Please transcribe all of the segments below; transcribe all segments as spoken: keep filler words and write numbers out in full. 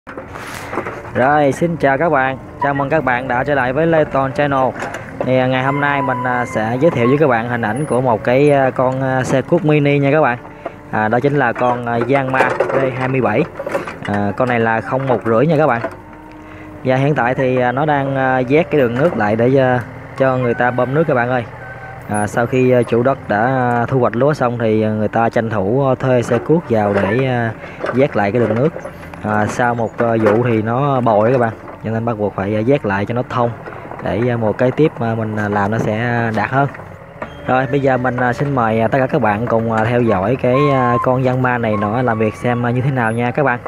Rồi, xin chào các bạn, chào mừng các bạn đã trở lại với Lê Toàn Channel. Thì à, ngày hôm nay mình à, sẽ giới thiệu với các bạn hình ảnh của một cái à, con à, xe cuốc mini nha các bạn. À, đó chính là con à, Yanmar D hai mươi bảy. À, con này là không một rưỡi nha các bạn. Và hiện tại thì à, nó đang à, vét cái đường nước lại để à, cho người ta bơm nước các bạn ơi. À, sau khi à, chủ đất đã à, thu hoạch lúa xong thì à, người ta tranh thủ à, thuê xe cuốc vào để à, vét lại cái đường nước. À, sau một uh, vụ thì nó bồi các bạn, cho nên bắt buộc phải uh, vét lại cho nó thông để uh, một cái tiếp mà mình uh, làm nó sẽ đạt hơn. Rồi bây giờ mình uh, xin mời uh, tất cả các bạn cùng uh, theo dõi cái uh, con Yanmar này nó làm việc xem uh, như thế nào nha các bạn.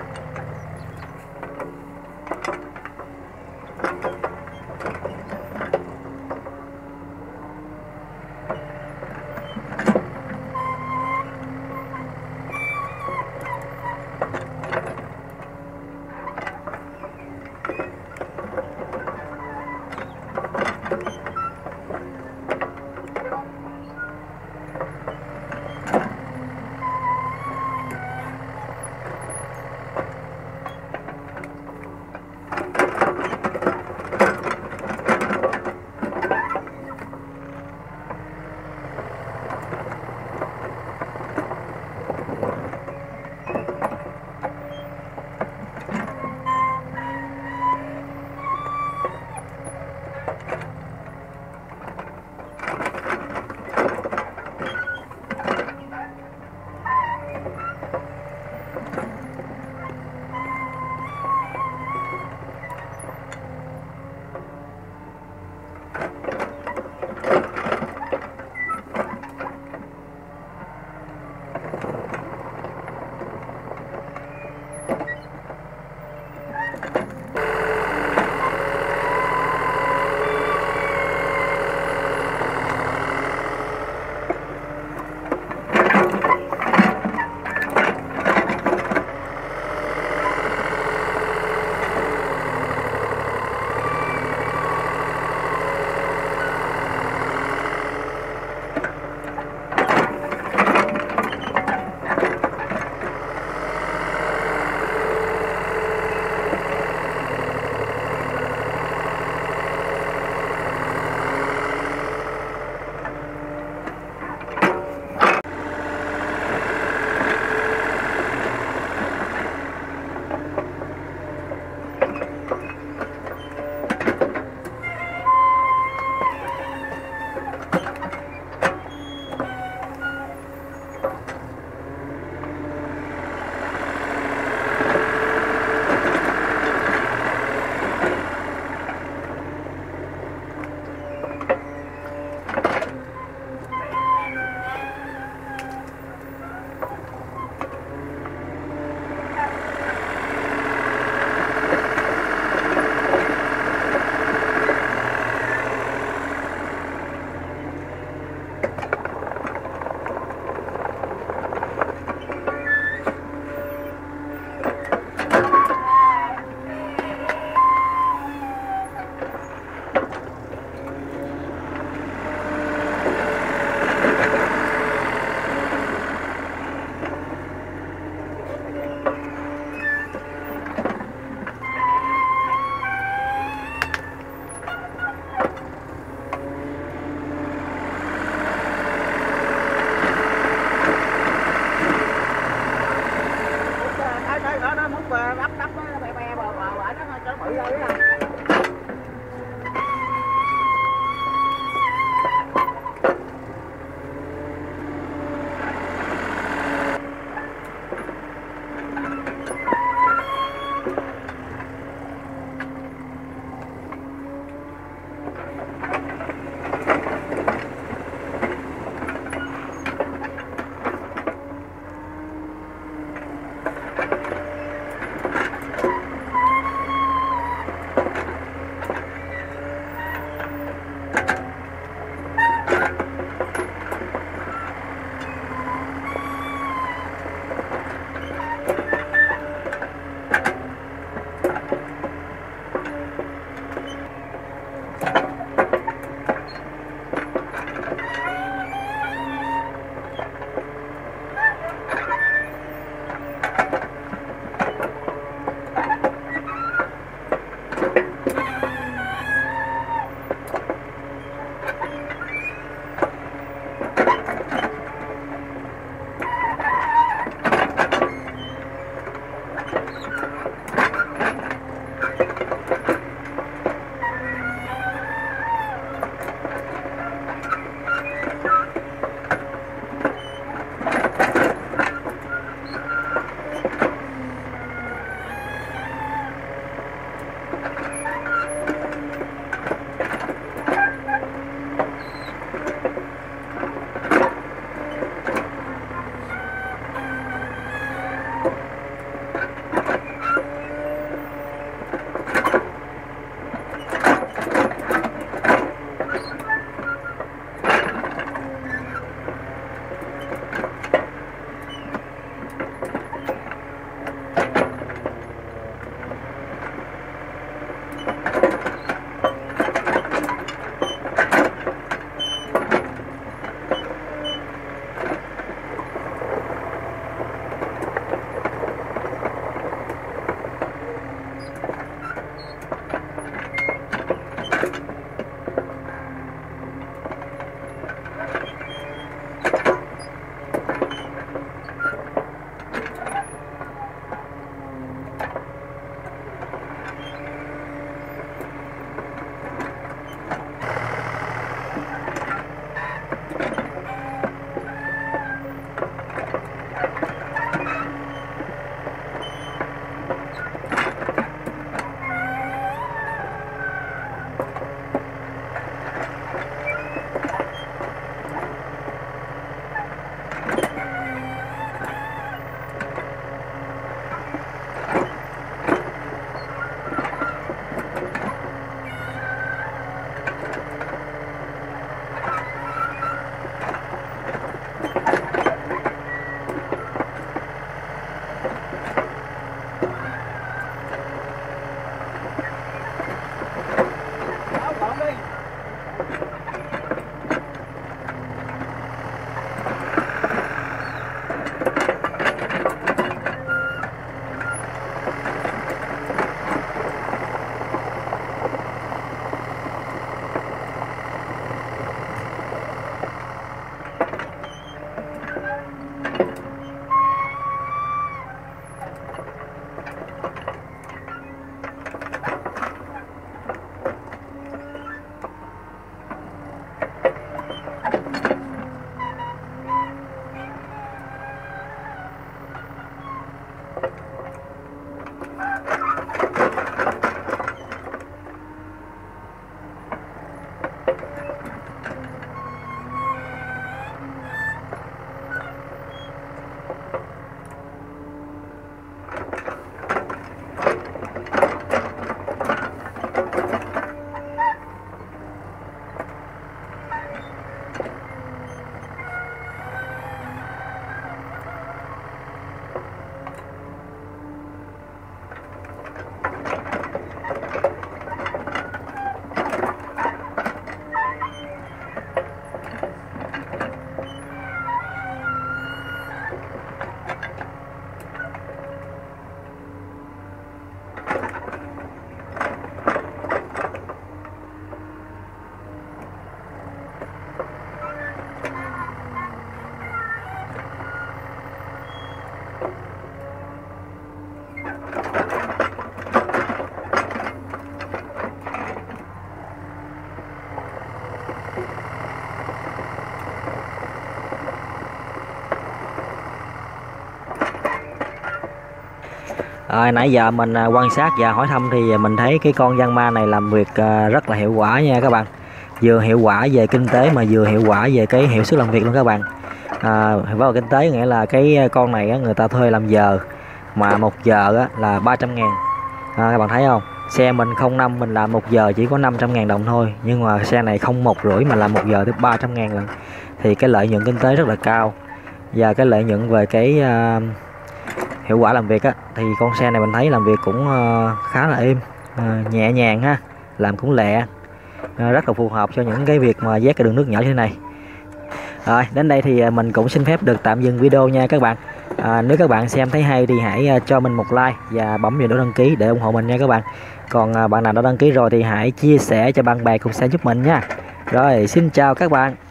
À, nãy giờ mình à, quan sát và hỏi thăm thì mình thấy cái con Yanma này làm việc à, rất là hiệu quả nha các bạn. Vừa hiệu quả về kinh tế mà vừa hiệu quả về cái hiệu suất làm việc luôn các bạn. À, vào kinh tế nghĩa là cái con này á, người ta thuê làm giờ, mà một giờ á, là ba trăm ngàn. À, các bạn thấy không? Xe mình không năm mình làm một giờ chỉ có năm trăm ngàn đồng thôi, nhưng mà xe này không một rưỡi mà làm một giờ tới ba trăm ngàn lần. Thì cái lợi nhuận kinh tế rất là cao, và cái lợi nhuận về cái à, hiệu quả làm việc á, thì con xe này mình thấy làm việc cũng uh, khá là êm, uh, nhẹ nhàng ha, làm cũng lẹ, uh, rất là phù hợp cho những cái việc mà vét cái đường nước nhỏ như thế này. Rồi đến đây thì mình cũng xin phép được tạm dừng video nha các bạn. À, nếu các bạn xem thấy hay thì hãy uh, cho mình một like và bấm vào nút đăng ký để ủng hộ mình nha các bạn. Còn uh, bạn nào đã đăng ký rồi thì hãy chia sẻ cho bạn bè cùng xem giúp mình nha. Rồi xin chào các bạn.